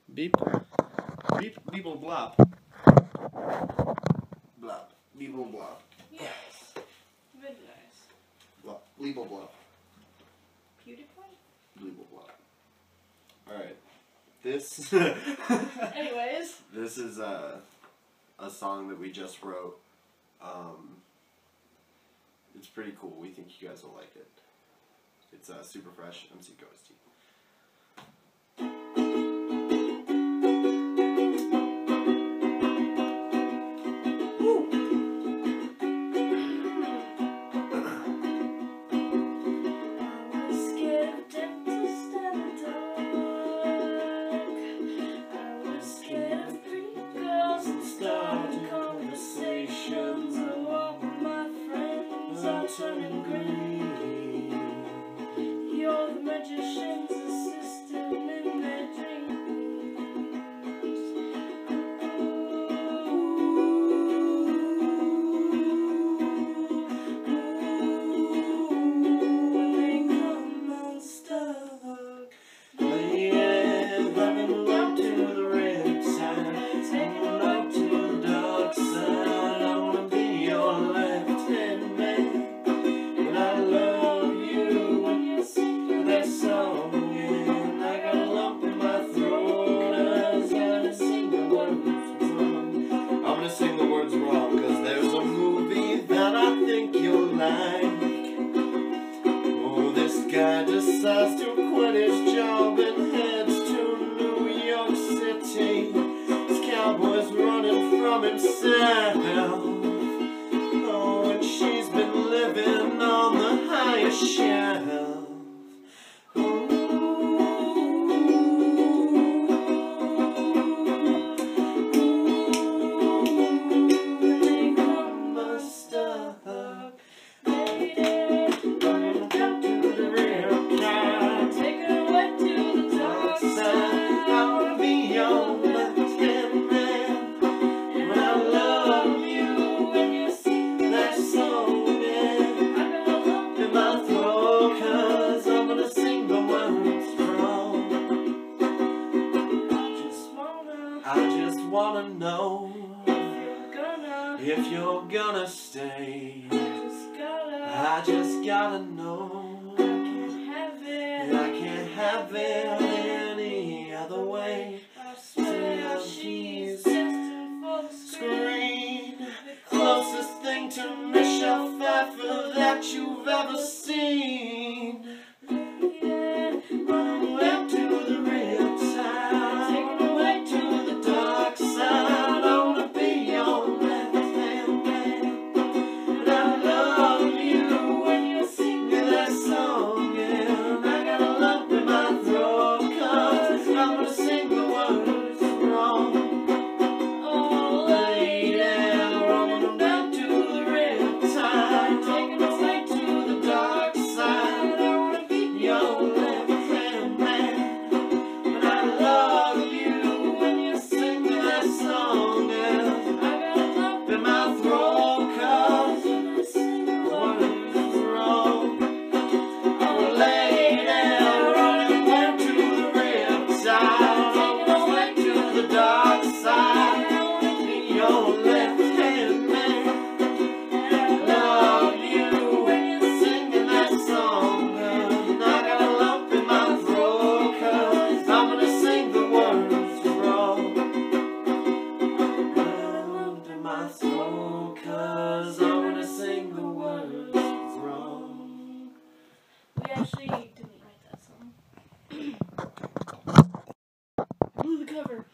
Beep. Beep. Beeble blop. Blop. Beeble blop. Yes. Very nice. Blop. Bleeble blop. PewDiePie? Bleeble blop. Alright. This. Anyways. This is a song that we just wrote. It's pretty cool. We think you guys will like it. It's super fresh. MC Ghostie. Turning green. You're the magician's assistant in their dreams. When they come unstuck, lady, running up to the Riptide, taking a look to the dark side. I wanna be your left-hand man. I love you when you sing that song, and I got a lump in my throat. I gotta sing the words wrong. I'm gonna sing the words wrong because there's a movie that I think you'll like. Oh, this guy decides to quit his job and heads to New York City. This cowboy's running from himself. Oh, and she's been living on the highest shelf. Wanna know if you're gonna stay. I just gotta know. I can't have it any other way. Till she's destined for the screen, closest thing to Michelle Pfeiffer that you've ever seen. Running up to the Riptide, taking away to the dark side. I wanna be your left-hand man, and I love you when you sing that song. And I got a lump in my throat 'cause I'm gonna sing the words wrong. Oh, lady, rolling down to the Riptide, taking away to the dark side. I wanna be your left-hand man, and I love you when you sing that song. And I got a lump in my throat 'cause I'm sing the words wrong. Oh, lady, running down to the Riptide, taking away to the dark side. I wanna be your left-hand man, and I love you when you're singing that song. And I got a lump in my throat 'cause I'm gonna sing the words wrong. I got a lump in my throat 'cause I'm gonna sing the words wrong. We actually didn't write that song. Blew the cover.